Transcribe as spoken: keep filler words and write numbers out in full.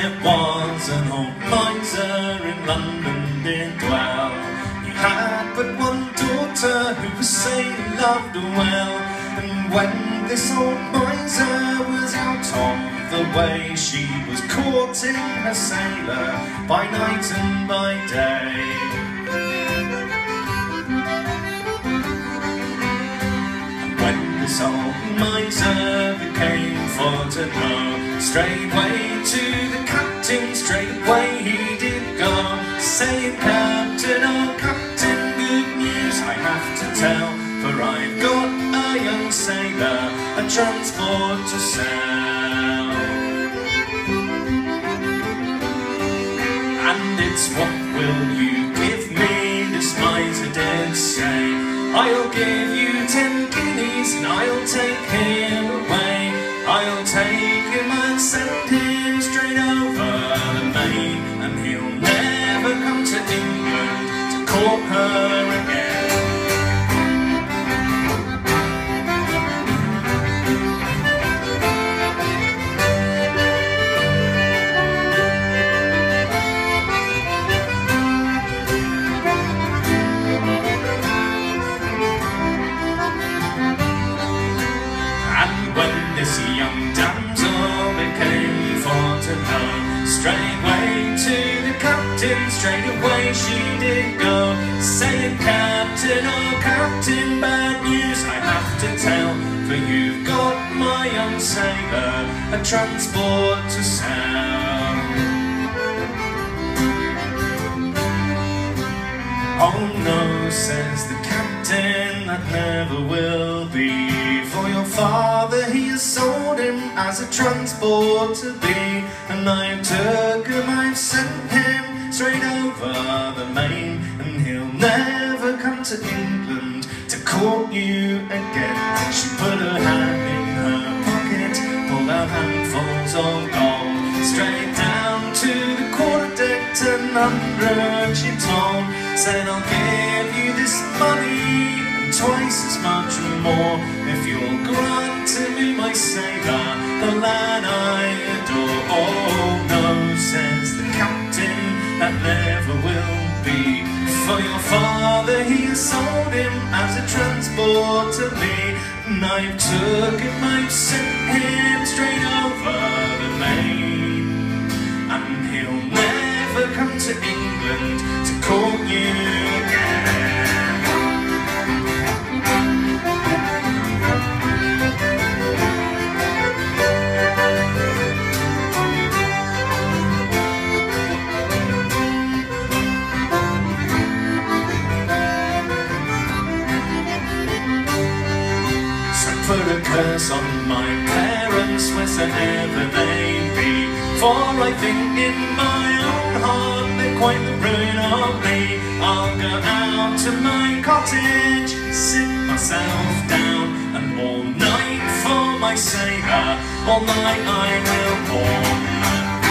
There was an old miser in London did dwell. He had but one daughter who was sailor loved well. And when this old miser was out of the way, she was courting her sailor by night and by day. And when this old miser came for to know, straightway to the captain, straightway he did go, saying, "Captain, oh captain, good news I have to tell, for I've got a young sailor, a transport to sell. And it's what will you give me?" this miser did say. "I'll give you ten guineas and I'll take him away. I'll take him and send him straight over the main, and he'll never come to England to court her again." This young damsel became for to know, straightway to the captain, straightway she did go, saying, "Captain, oh captain, bad news I have to tell, for you've got my young sailor, a transport to sell." "Oh no," says the captain, "that never will be, for your father he has sold him as a transport to be, and I've took him, I've sent him straight over the main, and he'll never come to England to court you again." And she put her hand in her pocket, pulled out handfuls of gold, straight down to the quarter deck, ten hundred she told, said, "I'll give you this money and twice as much more, if you'll grant to me, my sailor, the lad I adore." "Oh no," says the captain, "that never will be, for your father he has sold him as a transport to me, and I've took him, I've sent him straight over the main, and he'll never come to England to court you again." Put a curse on my parents wheresoever they be, for I think in my own heart they're quite the ruin of me. I'll go out to my cottage, sit myself down, and all night for my sailor, all night I will mourn.